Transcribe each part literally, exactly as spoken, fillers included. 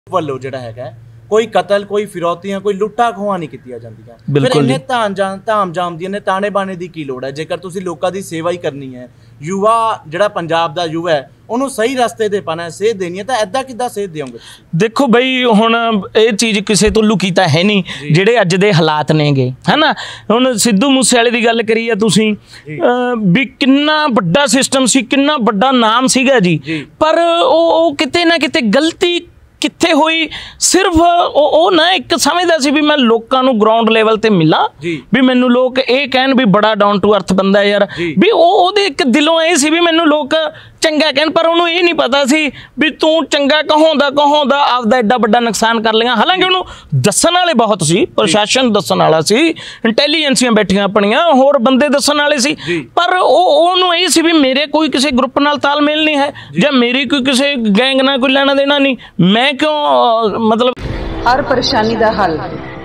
ਵੱਲੋਂ ਜਿਹੜਾ ਹੈਗਾ ਕੋਈ ਕਤਲ ਕੋਈ ਫਿਰੌਤੀਆਂ ਕੋਈ ਲੁੱਟਾ ਖੋਹਾਂ ਨਹੀਂ ਕੀਤੀਆਂ ਜਾਂਦੀਆਂ। ਫਿਰ ਇੰਨੇ ਧਾਮ ਜਾਮ ਧਾਮ ਜਾਮ ਦੀਆਂ ਨੇ ਤਾਣੇ ਬਾਣੇ ਦੀ ਕੀ ਲੋੜ ਹੈ ਜੇਕਰ ਤੁਸੀਂ ਲੋਕਾਂ ਦੀ ਸੇਵਾ ਹੀ ਕਰਨੀ ਹੈ। युवा ਜਿਹੜਾ ਪੰਜਾਬ ਦਾ युवा है ਉਹਨੂੰ ਸਹੀ ਰਸਤੇ ਤੇ ਪਾਣਾ ਸੇਧ ਦੇਣੀ ਹੈ ਤਾਂ ਐਦਾਂ ਕਿੱਦਾਂ ਸੇਧ ਦਿਓਗੇ? देखो बई हुण ये चीज़ किसी तो लुकी तो है नहीं जिहड़े अज दे हालात नेगे है ना। हुण सिद्धू मूसेवाले दी गल करी है तुसीं भी किन्ना वड्डा सिस्टम सी किन्ना वड्डा नाम सीगा जी, पर वो किते ना किते गलती कित्थे हुई सिर्फ ओ ना एक समझदा सी भी मैं लोकां नूं ग्राउंड लेवल ते मिला भी मैनूं लोग ये कहन भी बड़ा डाउन टू अर्थ बंदा यार भी ओहदे एक दिलों ये सी भी मैनूं लोग चंगा कहन, पर उन्होंने ये नहीं पता सी भी तू चंगा कहाउंदा कहाउंदा आपदा एडा बड़ा नुकसान कर लिया। हालांकि उन्होंने दस्सण वाले बहुत सी, प्रशासन दस्सण वाला सी, इंटैलीजेंसियां बैठियां अपनियां होर बंदे दस्सण वाले सी, पर ओहनूं ये सी भी मेरे कोई किसी ग्रुप नाल तालमेल नहीं है जां मेरी कोई किसी गैंग नाल कोई लेना देना नहीं, मैं क्यों मतलब हर परेशानी का हल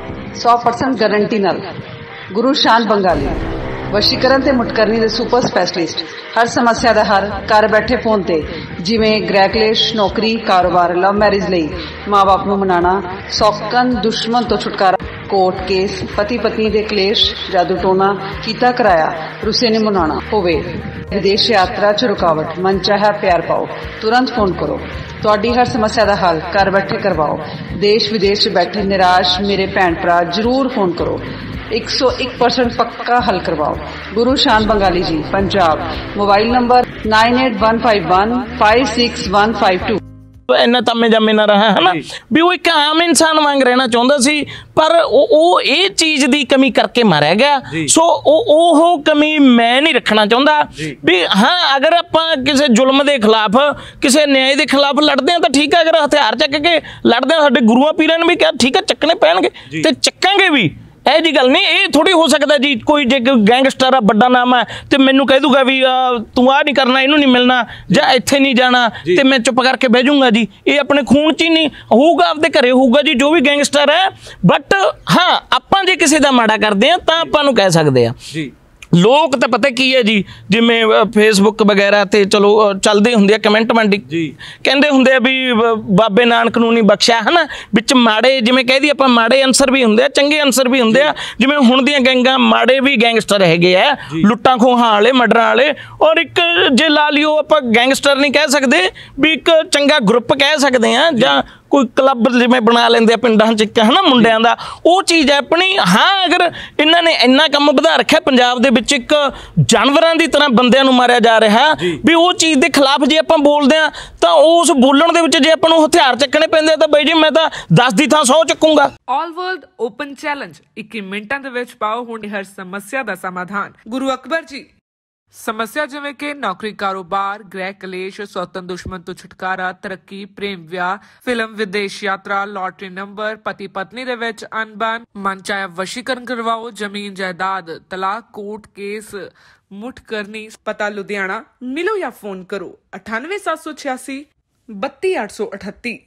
सौ परसेंट गारंटी नाल गुरु शान बंगाली वशीकरण ते मुटकरनी दे सुपर स्पैशलिस्ट हर समस्या का हल घर बैठे फोन ते जिवें गृह क्लेश नौकरी कारोबार लव मैरिज लई माँ बाप नूं मनाना सौकन दुश्मन तो छुटकारा कोर्ट केस पति पत्नी दे क्लेश जादू टोना कीता कराया रुसे ने मनाना होवे विदेश यात्रा च रुकावट मन चाहा प्यार पाओ तुरंत फोन करो तुहाडी हर समस्या का हल घर बैठे करवाओ। देश विदेश च बैठे निराश मेरे भैन भरा जरूर फोन करो एक सौ एक परसेंट पक्का हल करवाओ। Guru Shan Bangali ji Punjab mobile number nine eight one five one five six one five two. इन्ना तमे जमे ना रहा है ना भी वो एक आम इंसान वांग रहना चाहता सी, पर वो ये चीज़ की कमी करके मारा गया। सो वो कमी मैं नहीं रखना चाहता भी हाँ अगर आप किसी जुल्म के खिलाफ किसी न्याय के खिलाफ लड़ते हैं तो ठीक है, अगर हथियार चक के लड़ते हैं साडे गुरुआं पीरां ने भी क्या ठीक है चकने पैणगे ते चकांगे भी ਇਹ जी गल नहीं, ये थोड़ी हो सकता जी कोई जे गैंगस्टर आ बड़ा नाम है तो मैनू कह दूगा भी तू आ नहीं करना इनू नहीं मिलना या इत्थे नहीं जाना तो मैं चुप करके बह जाऊंगा जी, ये अपने खून च ही नहीं होगा आपदे घरे होगा जी जो भी गैंगस्टर है। बट हाँ आपां जे किसी दा माड़ा करते हैं तो आपां नूं कह सकते हैं। लोग तो पता की है जी जिमें फेसबुक वगैरह ते चलो चलते होंगे कमेंट मंट कहते होंगे भी बाबे नानक नूं नहीं बख्शिया है ना, बिच माड़े जिमें कह दी आपां माड़े अंसर भी होंगे चंगे अंसर भी होंगे, जिमें हुण दियां गैंगां माड़े भी गैंगस्टर हैगे है लुट्टां खोहां वाले मर्डरां वाले, और एक जे ला लियो आपां गैंगस्टर नहीं कह सकते भी एक चंगा ग्रुप कह सकते हैं जां कोई क्लब जिमें बना लेंदे पिंडां च है ना मुंडियां दा वो चीज़ है अपनी। हाँ अगर इन्होंने इन्ना काम वधा रखा पंजाब दे विच एक जानवरां दी तरह बंदियां नूं मारिया जा रहा भी वो चीज़ के खिलाफ जे आपां बोलदे हां तां उस बोलण दे विच जे आपां नूं हथियार चक्कने पैंदे तां बई जी मैं तां दस दी थां सौ चुकूंगा। ऑल वर्ल्ड ओपन चैलेंज इक्की मिनटां दे विच पाओ हुण हर समस्या दा समाधान। गुरु अकबर जी समस्या जिवें कि नौकरी कारोबार गृह कलेश स्वतन दुश्मन तो छुटकारा तरक्की प्रेम विआह फिल्म विदेश यात्रा लॉटरी नंबर पति पत्नी दे विच अनबन मन चाहे वशीकरण करवाओ जमीन जायदाद तलाक कोर्ट केस मुठ करनी पता लुधियाना मिलो या फोन करो अठानवे सात सौ छियासी बत्ती आठ सौ अठत्ती।